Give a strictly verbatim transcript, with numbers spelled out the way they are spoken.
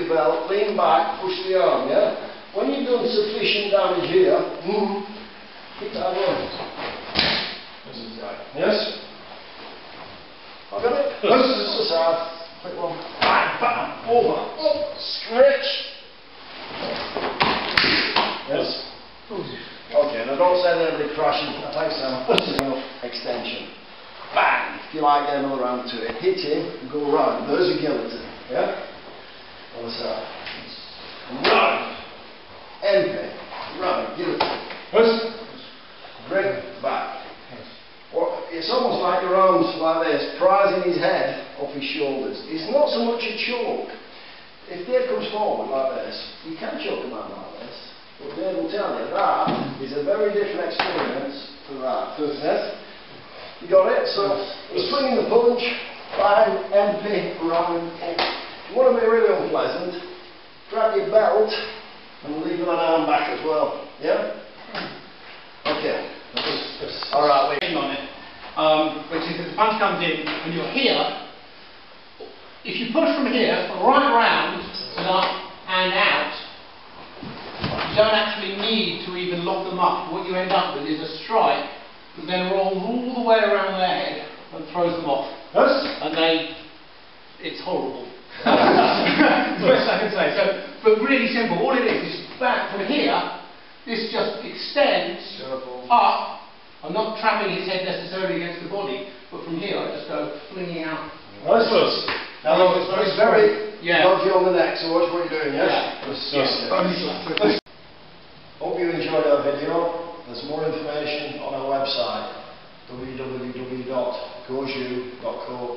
your belt, lean back, push the arm, yeah? When you've done sufficient damage here, mm, keep that going. Yes? I got it? This is the side. Quick one. Bang, bang, over, up, stretch. Yes? Okay, now don't send anybody crashing. That takes some extension. Bang! If you like, get another round to it. Hit him, go round. There's a guillotine. Yeah? On the side. Round. Enpi. Round. Guillotine. Yes. Break back. Or it's almost like your arms like this, prizing his head off his shoulders. It's not so much a choke. If Dave comes forward like this, you can choke a man like this. But Dave will tell you that is a very different experience to that. Yes? You got it? So, you're swinging the punch, bang, Enpi, round, up. If you want to be really unpleasant, grab your belt and leave an arm back as well. Yeah? Okay. Alright, wait on it. Um, which is that the punch comes in when you're here. If you push from here, right round and up and out, you don't actually need to even lock them up. What you end up with is a strike that then rolls all the way around their head and throws them off. Yes? And they, it's horrible. That's the best I can say. So, but really simple. All it is is back from here. This just extends Circle. up. I'm not trapping his head necessarily against the body, but from here I just go flinging out. Nice. Now look, it's very yeah. dodgy on the neck, so watch what you're doing, yes? Yeah. Yes. Yes. Hope you enjoyed our video. There's more information on our website, w w w dot goju dot co